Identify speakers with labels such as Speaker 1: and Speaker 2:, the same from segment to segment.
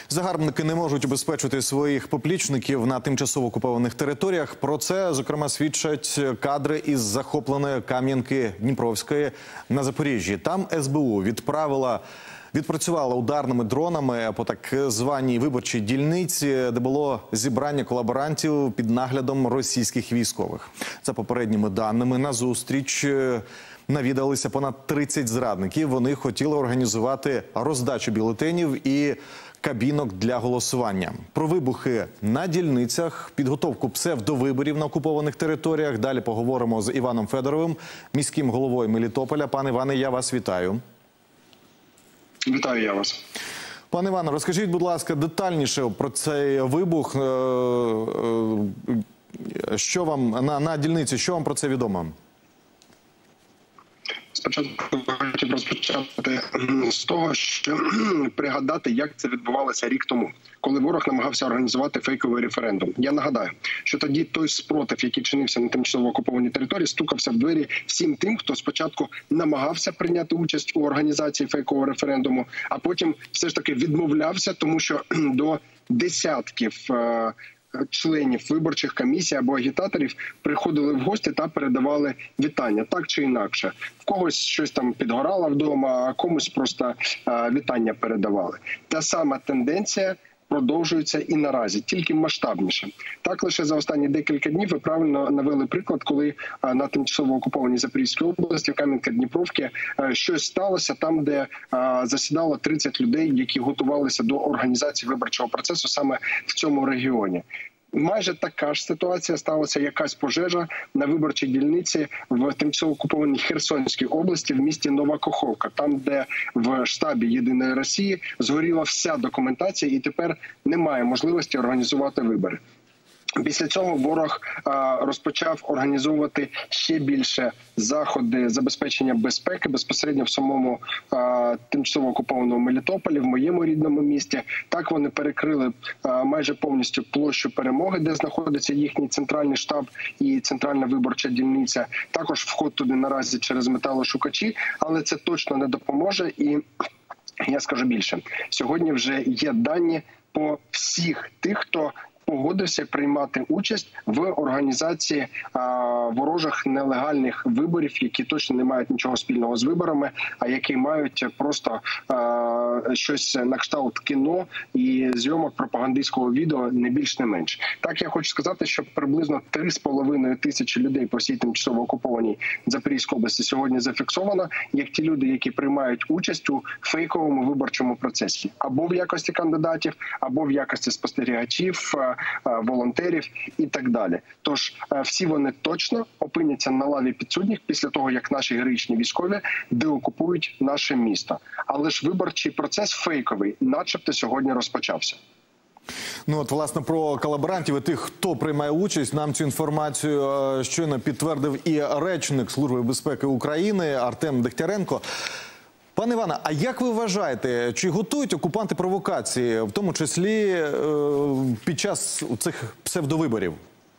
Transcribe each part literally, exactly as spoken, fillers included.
Speaker 1: Загарбники не можуть убезпечити своїх поплічників на тимчасово окупованих територіях. Про це, зокрема, свідчать кадри із захопленої Кам'янки Дніпровської на Запоріжжі. Там ес бе у відправила, відпрацювала ударними дронами по так званій виборчій дільниці, де було зібрання колаборантів під наглядом російських військових. За попередніми даними, на зустріч навідалися понад тридцять зрадників. Вони хотіли організувати роздачу бюлетенів і кабінок для голосування. Про вибухи на дільницях, підготовку псевдовиборів на окупованих територіях. Далі поговоримо з Іваном Федоровим, міським головою Мелітополя. Пане Іване, я вас вітаю.
Speaker 2: Вітаю я вас.
Speaker 1: Пане Іване, розкажіть, будь ласка, детальніше про цей вибух. Що вам на, на дільниці, що вам про це відомо?
Speaker 2: Спочатку хотів розпочати з того, що пригадати, як це відбувалося рік тому, коли ворог намагався організувати фейковий референдум. Я нагадаю, що тоді той спротив, який чинився на тимчасово окупованій території, стукався в двері всім тим, хто спочатку намагався прийняти участь у організації фейкового референдуму, а потім все ж таки відмовлявся, тому що до десятків членів виборчих комісій або агітаторів приходили в гості та передавали вітання, так чи інакше. В когось щось там підгорало вдома, а комусь просто а, вітання передавали. Та сама тенденція продовжується і наразі, тільки масштабніше. Так, лише за останні декілька днів ви правильно навели приклад, коли а, на тимчасово окупованій Запорізькій області, Кам'янка-Дніпровське, а, щось сталося там, де а, засідало тридцять людей, які готувалися до організації виборчого процесу саме в цьому регіоні. Майже така ж ситуація сталася, якась пожежа на виборчій дільниці в тимчасово окупованій Херсонській області в місті Нова Каховка, там, де в штабі Єдиної Росії згоріла вся документація і тепер немає можливості організувати вибори. Після цього ворог а, розпочав організовувати ще більше заходи забезпечення безпеки безпосередньо в самому а, тимчасово окупованому Мелітополі, в моєму рідному місті. Так вони перекрили а, майже повністю площу Перемоги, де знаходиться їхній центральний штаб і центральна виборча дільниця. Також вход туди наразі через металошукачі, але це точно не допоможе. І я скажу більше, сьогодні вже є дані по всіх тих, хто погодився приймати участь в організації а, ворожих нелегальних виборів, які точно не мають нічого спільного з виборами, а які мають просто а, щось на кшталт кіно і зйомок пропагандистського відео, не більш не менш. Так, я хочу сказати, що приблизно три з половиною тисячі людей по всій тимчасово окупованій Запорізькій області сьогодні зафіксовано, як ті люди, які приймають участь у фейковому виборчому процесі. Або в якості кандидатів, або в якості спостерігачів, волонтерів і так далі. Тож всі вони точно опиняться на лаві підсудних після того, як наші героїчні військові деокупують наше місто. Але ж виборчий процес фейковий, начебто, сьогодні розпочався.
Speaker 1: Ну от, власне, про колаборантів і тих, хто приймає участь, нам цю інформацію щойно підтвердив і речник Служби безпеки України Артем Дегтяренко. Пане Іване, а як ви вважаєте, чи готують окупанти провокації, в тому числі е, під час цих псевдовиборів?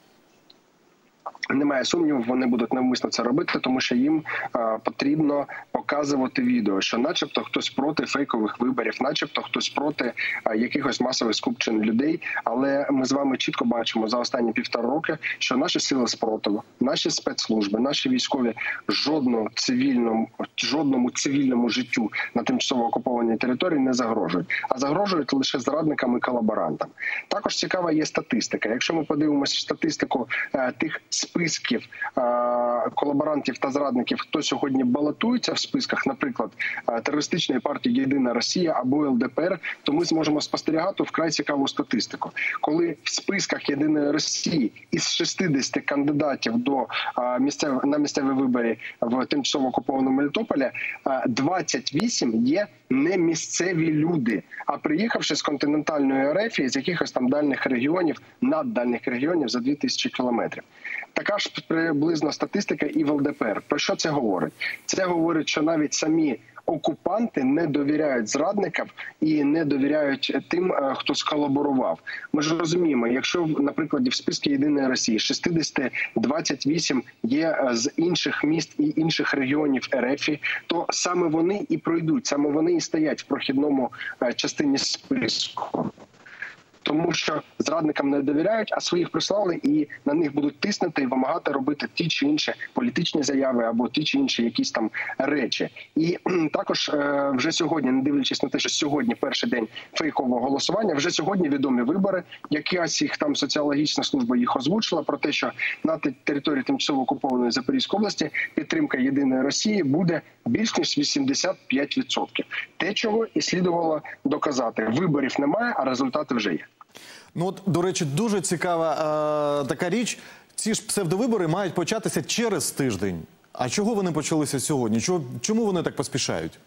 Speaker 2: Немає сумніву, вони будуть навмисно це робити, тому що їм а, потрібно показувати відео, що начебто хтось проти фейкових виборів, начебто хтось проти а, якихось масових скупчень людей. Але ми з вами чітко бачимо за останні півтора роки, що наші сили спротиву, наші спецслужби, наші військові жодному цивільному, жодному цивільному життю на тимчасово окупованій території не загрожують, а загрожують лише зрадникам і колаборантам. Також цікава є статистика. Якщо ми подивимося статистику а, тих списків колаборантів та зрадників, хто сьогодні балотується в списках, наприклад, терористичної партії «Єдина Росія» або ел де пе ер, то ми зможемо спостерігати вкрай цікаву статистику. Коли в списках «Єдиної Росії» із шістдесяти кандидатів до місцев... на місцеві вибори в тимчасово окупованому Мелітополі, двадцять вісім є не місцеві люди, а приїхавши з континентальної РФ, з якихось там дальніх регіонів, наддальних регіонів за дві тисячі кілометрів. Така ж приблизно статистика і в ел де пе ер. Про що це говорить? Це говорить, що навіть самі окупанти не довіряють зрадникам і не довіряють тим, хто сколаборував. Ми ж розуміємо, якщо, наприклад, в списку «Єдиної Росії» шістдесят двадцять вісім є з інших міст і інших регіонів РФ, то саме вони і пройдуть, саме вони і стоять в прохідному частині списку. тому що зрадникам не довіряють, а своїх прислали і на них будуть тиснути і вимагати робити ті чи інші політичні заяви або ті чи інші якісь там речі. І також е, вже сьогодні, не дивлячись на те, що сьогодні перший день фейкового голосування, вже сьогодні відомі вибори, якась їх там соціологічна служба їх озвучила про те, що на території тимчасово окупованої Запорізької області підтримка Єдиної Росії буде більш ніж вісімдесят п'ять відсотків. Те, чого і слідувало доказати. Виборів немає, а результати вже є.
Speaker 1: Ну от, до речі, дуже цікава е, така річ. Ці ж псевдовибори мають початися через тиждень. А чого вони почалися сьогодні? Чого, чому вони так поспішають?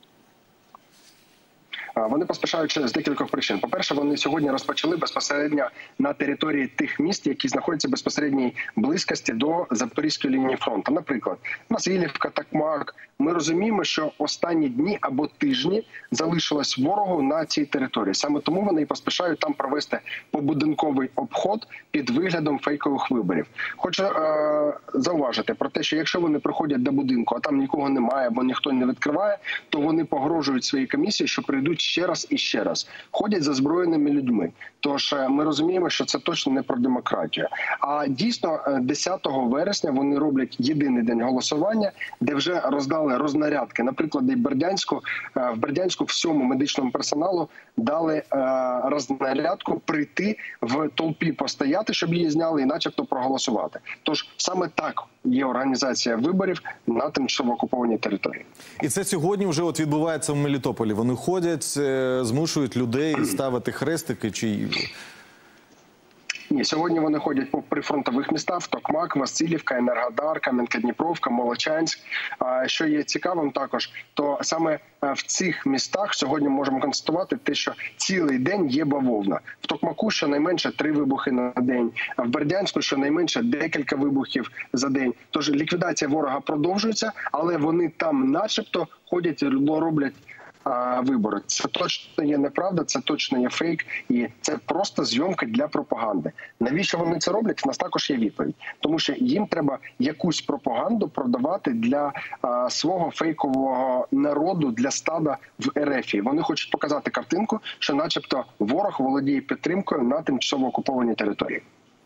Speaker 2: Вони поспішають через декількох причин. По-перше, вони сьогодні розпочали безпосередньо на території тих міст, які знаходяться в безпосередній близькості до Запорізької лінії фронту. Наприклад, Василівка, Токмак. Ми розуміємо, що останні дні або тижні залишилось ворогу на цій території. Саме тому вони і поспішають там провести побудинковий обход під виглядом фейкових виборів. Хочу е- зауважити про те, що якщо вони приходять до будинку, а там нікого немає, або ніхто не відкриває, то вони погрожують своїй комісії, що прийдуть ще раз і ще раз. Ходять за озброєними людьми. Тож ми розуміємо, що це точно не про демократію. А дійсно десятого вересня вони роблять єдиний день голосування, де вже роздали рознарядки. Наприклад, і Бердянську, в Бердянську всьому медичному персоналу дали рознарядку прийти в толпі постояти, щоб її зняли і начебто проголосувати. Тож саме так є організація виборів на тимчасово окупованій території.
Speaker 1: І це сьогодні вже от відбувається в Мелітополі. Вони ходять, змушують людей ставити хрестики чи...
Speaker 2: Ні, сьогодні вони ходять по прифронтових містах: Токмак, Василівка, Енергодар, Кам'янка-Дніпровка, Молочанськ. Що є цікавим також, то саме в цих містах сьогодні можемо констатувати те, що цілий день є бавовна. В Токмаку щонайменше три вибухи на день, а в Бердянську щонайменше декілька вибухів за день. Тож ліквідація ворога продовжується, але вони там начебто ходять і роблять вибори. Це точно є неправда, це точно є фейк, і це просто зйомка для пропаганди. Навіщо вони це роблять? У нас також є відповідь. Тому що їм треба якусь пропаганду продавати для а, свого фейкового народу, для стада в РФ. Вони хочуть показати картинку, що начебто ворог володіє підтримкою на тимчасово окупованій території.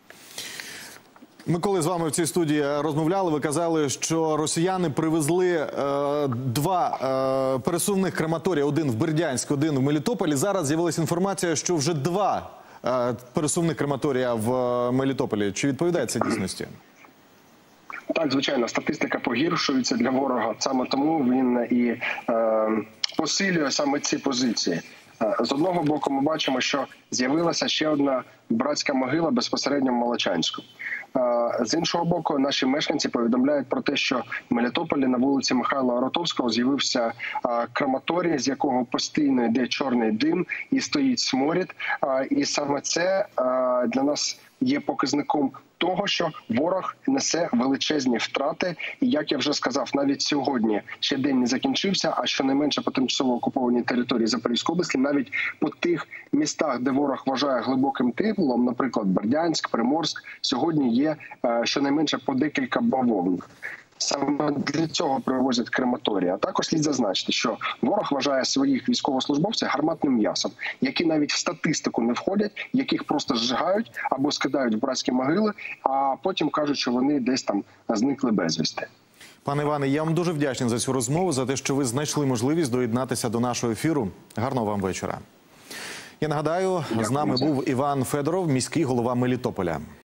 Speaker 1: Ми коли з вами в цій студії розмовляли, ви казали, що росіяни привезли е, два е, пересувних крематорії. Один в Бердянськ, один в Мелітополі. Зараз з'явилася інформація, що вже два е, пересувних крематорія в Мелітополі. Чи відповідає це дійсності?
Speaker 2: Так, звичайно, статистика погіршується для ворога. Саме тому він і е, посилює саме ці позиції. З одного боку ми бачимо, що з'явилася ще одна братська могила безпосередньо в Молочанську. З іншого боку, наші мешканці повідомляють про те, що в Мелітополі на вулиці Михайла Оротовського з'явився крематорій, з якого постійно йде чорний дим і стоїть сморід. І саме це для нас є показником того, що ворог несе величезні втрати. І, як я вже сказав, навіть сьогодні ще день не закінчився, а щонайменше по тимчасово окупованій території Запорізької області, навіть по тих містах, де ворог вважає глибоким тилом, наприклад, Бердянськ, Приморськ, сьогодні є щонайменше по декілька бавовн. Саме для цього привозять крематорії. А також слід зазначити, що ворог вважає своїх військовослужбовців гарматним м'ясом, які навіть в статистику не входять, яких просто зжигають або скидають в братські могили, а потім кажуть, що вони десь там зникли безвісти.
Speaker 1: Пане Іване, я вам дуже вдячний за цю розмову, за те, що ви знайшли можливість доєднатися до нашого ефіру. Гарного вам вечора. Я нагадаю,
Speaker 2: Дякую.
Speaker 1: З нами був Іван Федоров, міський голова Мелітополя.